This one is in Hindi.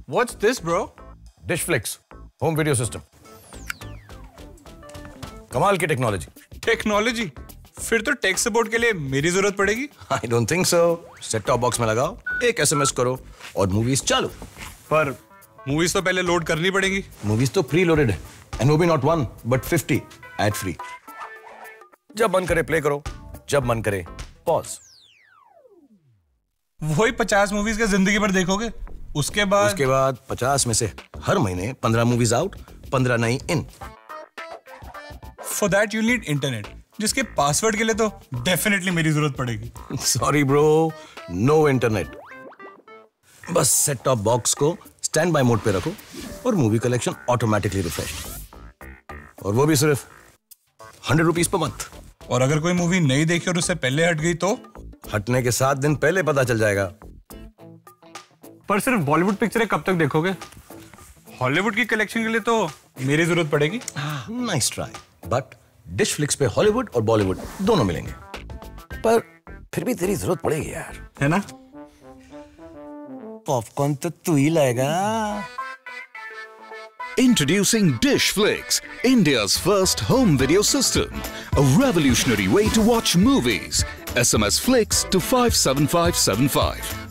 What's this, bro? DishFlix, home video system. कमाल की टेक्नोलॉजी। टेक्नोलॉजी? फिर तो टेक सपोर्ट के लिए मेरी जरूरत पड़ेगी। I don't think so. Set top box में लगाओ, एक SMS करो और मूवीज चालू। पर मूवीज तो पहले लोड करनी पड़ेगी। मूवीज तो प्री लोडेड है, एंड वो भी नॉट 1 but 50 एड फ्री। जब मन करे प्ले करो, जब मन करे पॉज। वही 50 मूवीज का जिंदगी भर देखोगे, उसके बाद 50 में से हर महीने 15 मूवीज आउट, 15 नई इन। For that you need internet, जिसके पासवर्ड के लिए तो डेफिनेटली मेरी जरूरत पड़ेगी। Sorry bro, no internet. बस सेट टॉप बॉक्स को स्टैंड बाय मोड पे रखो और मूवी कलेक्शन ऑटोमेटिकली रिफ्रेश। और वो भी सिर्फ 100 रुपीज पर मंथ। और अगर कोई मूवी नहीं देखी और उससे पहले हट गई तो? हटने के 7 दिन पहले पता चल जाएगा। पर सिर्फ बॉलीवुड पिक्चरें कब तक देखोगे? हॉलीवुड की कलेक्शन के लिए तो मेरी जरूरत पड़ेगी। नाइस ट्राई, बट डिशफ्लिक्स पे हॉलीवुड और बॉलीवुड दोनों मिलेंगे। पर फिर भी तेरी जरूरत पड़ेगी यार, है ना? पॉपकॉर्न तो तू ही लाएगा। Introducing DishFlix, India's first home video system. A revolutionary way to watch movies. SMS Flix to 57575.